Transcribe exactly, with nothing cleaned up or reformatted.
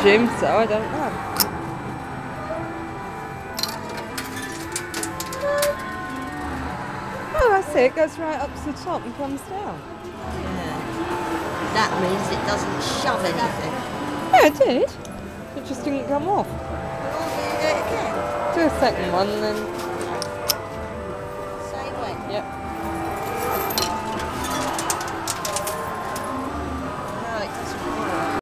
presume so, I don't know. Oh, I see, it goes right up to the top and comes down. Yeah. That means it doesn't shove anything. Yeah, it did. It just didn't come off. Well, do it again. Do a second one and then